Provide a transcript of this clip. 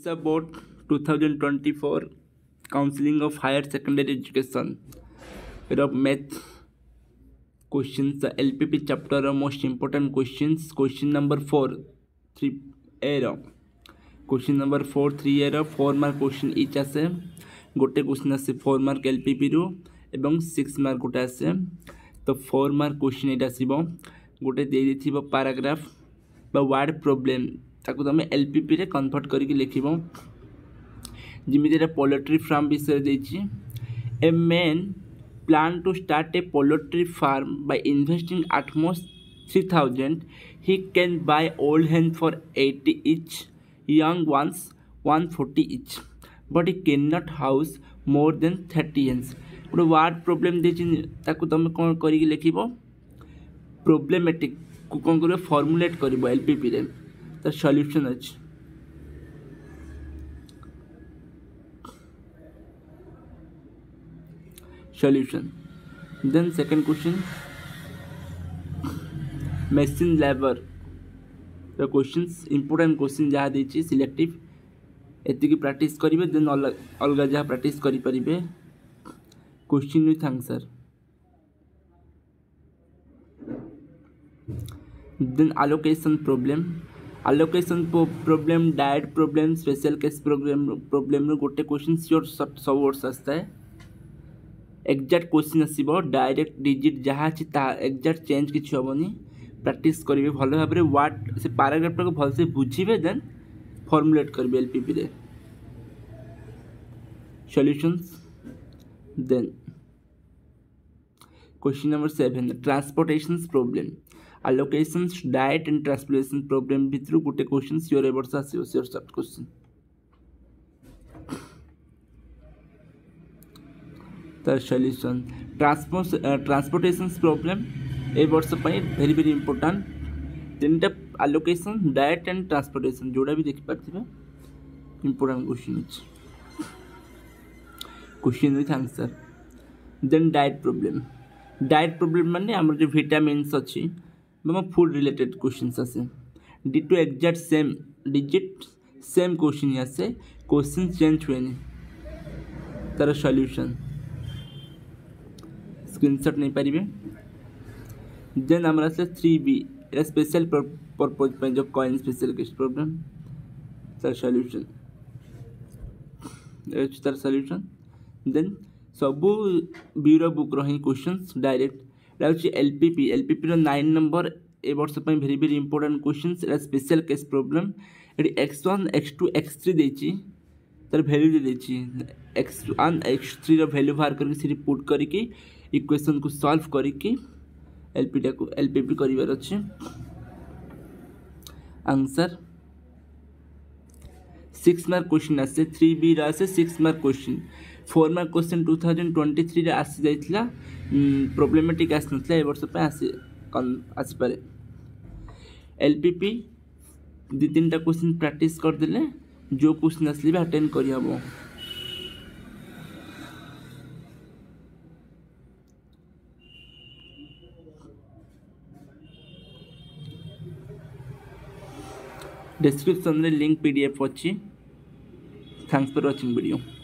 Odisha Board 2024 Counseling of Higher Secondary Education math questions, the LPP chapter most important questions. Question number 4 3A question number 4 3A 4 mark question each आसे गोटे question आसे 4 mark LPP रु एवं 6 mark गोटे आसे तो 4 mark question एटा आसीबो गोटे दे दिथिबो पैराग्राफ बा वर्ड प्रॉब्लम ताको तमे LPP रे कन्वर्ट करके लिखिबो जिमिति रे पोल्ट्री फार्म विषय देछि a man plan to start a poultry farm by investing at most 3,000. He can buy old hens for 80 each, young ones 140 each, but he cannot house more than 30 hens. गोटे word problem देछि ताकू तमे कोन करिक लिखिबो problematic को कोन करियो formulate करिवो LPP रे त solution अछि solution. Then second question, machine labor. The questions important question जहाँ देछि सिलेक्टिव एति की प्रैक्टिस करिवे देन अलग जहाँ प्रैक्टिस करि परिबे question with answer. Then allocation problem diet problem special case problem रो गोटे क्वेश्चन श्योर सब वर्ड्स आस्ता है एक्जाक्ट क्वेश्चन आसीबो डायरेक्ट डिजिट जहाँ अछि ता एक्जाक्ट चेंज किछि होबनी प्रैक्टिस करिवे भलो भाबरे वर्ड से पैराग्राफ को भल से बुझिबे देन फॉर्मुलेट करबे एलपीपी रे solutions. Then question number 7 transportations problem allocations diet and transportation problem भितरु गुटे क्वेश्चन श्योर एवर्स आसीबो sure short question. Solution transportation problem ए वर्ष वेरी वेरी इंपोर्टेंट तीन टा allocation डायट एंड ट्रांसपोर्टेशन जोड़ा भी देखि पारथिबे इंपोर्टेंट क्वेश्चन अछि question with answer. Then diet problem माने हमर जो विटामिन्स अछि बम फूड रिलेटेड क्वेश्चंस आसे ditto exact same digit same question आसे क्वेश्चन चेंज हुएनी तार सॉल्यूशन स्क्रीनशॉट नहीं पारिबे. देन हमरा से 3B ए स्पेशल पर्पस पे जो कॉइन स्पेशल केस प्रॉब्लम तार सॉल्यूशन एच तार सॉल्यूशन. देन सबु ब्यूरो बुक रही क्वेश्चंस डायरेक्ट लाउची एलपीपी रो 9 नंबर ए वर्ष पे वेरी वेरी इंपोर्टेंट क्वेश्चंस ए स्पेशल केस प्रॉब्लम एडी x1 x2 x3 देछि तार वैल्यू दे देछि x1 x3 रो वैल्यू बाहर करके सिरी पुट करके इक्वेशन को सॉल्व करके एलपीपी करिवार अछि. आंसर 6 मार्क क्वेश्चन आसे 3B रा आसे 6 मार्क क्वेश्चन 4 मार्क क्वेश्चन 2023 रे आसी जाइतला प्रॉब्लमेटिक आस नथला ए वर्ष पे आसी पारे एलपीपी दि तीन टा क्वेश्चन प्रैक्टिस कर देले जो क्वेश्चन असली बे अटेंड करि हबो. डिस्क्रिप्शन में लिंक पीडीएफ अच्छी. Thanks for watching video.